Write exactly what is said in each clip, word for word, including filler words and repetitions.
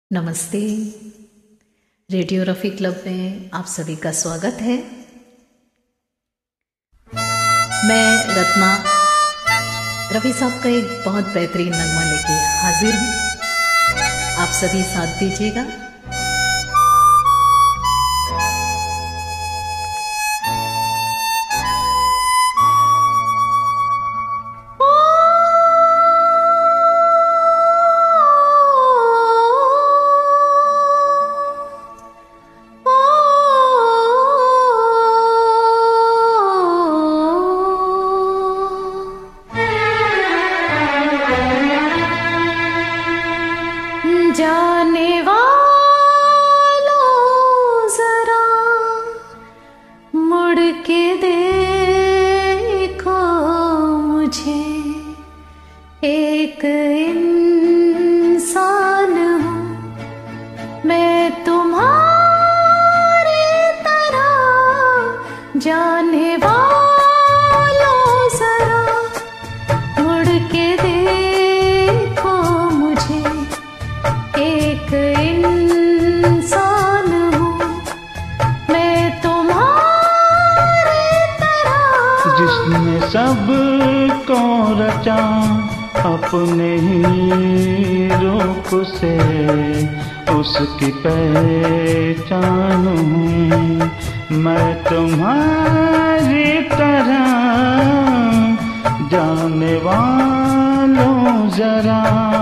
नमस्ते। Radio Rafi club में आप सभी का स्वागत है। मैं रत्ना रफ़ी साहब का एक बहुत बेहतरीन नगमा लेके हाजिर हूँ। आप सभी साथ दीजिएगा। जाने वालों जरा मुड़ के देखो मुझे, एक इंसान हूँ मैं तुम्हारी तरह। जाने वालों जरा मुड़ के देखो मुझे, एक इंसान हूँ मैं तुम्हारी तरह। जिसने सब को रचा अपने ही रूप से, उसकी पहचान हूँ मैं तुम्हारी तरह। जाने वालों जरा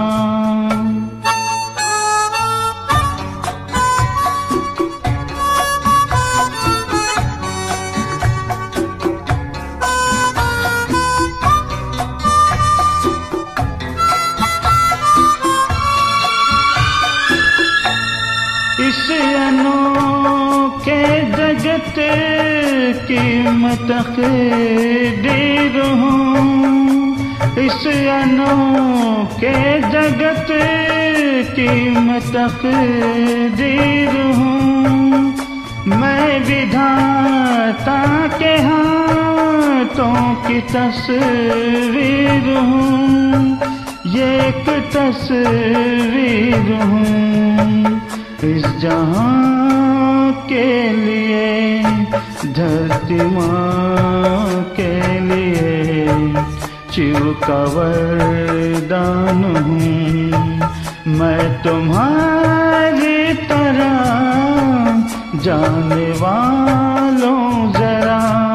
इस अनोखे जगत की मैं तकदीर हूँ। इस अनोखे जगत की मैं तकदीर हूँ। मैं विधाता के हाथों की तस्वीर हूँ। ये एक तस्वीर हूँ इस जहां के लिए, धरती माँ के लिए शिव का वरदान हूँ मैं तुम्हारी तरह। जाने वालों जरा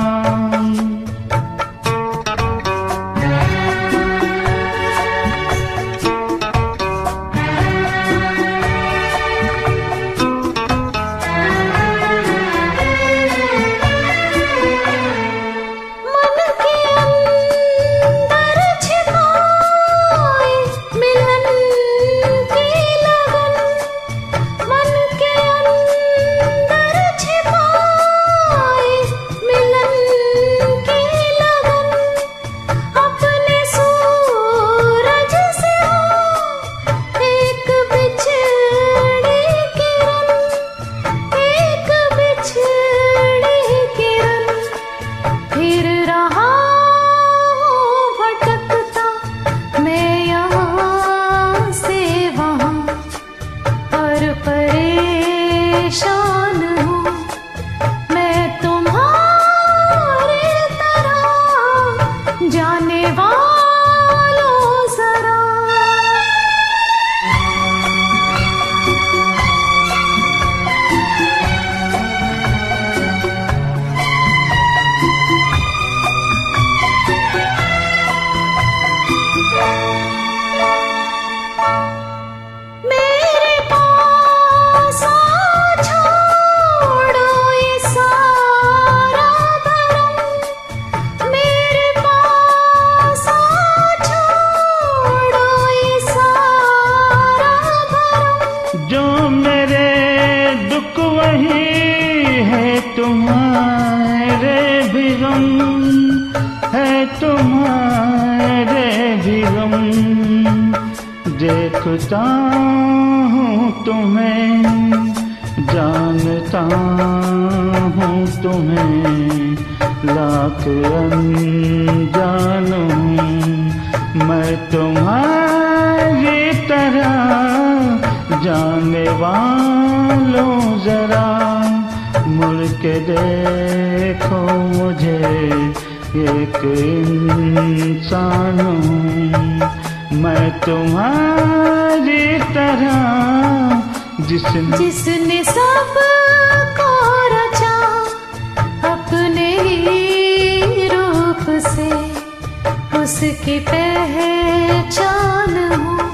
तुम्हारे भी गम है, तुम्हारे भी गम। देखता हूँ तुम्हें, जानता हूँ तुम्हें, लाख अनजान हूँ मैं तुम्हारी तरह। जाने वालों जरा मुड़ के देखो मुझे, एक इंसान हूँ मैं तुम्हारी तरह, जिसने जिसने सब को रचा अपने ही रूप से, उसकी पहचान हूँ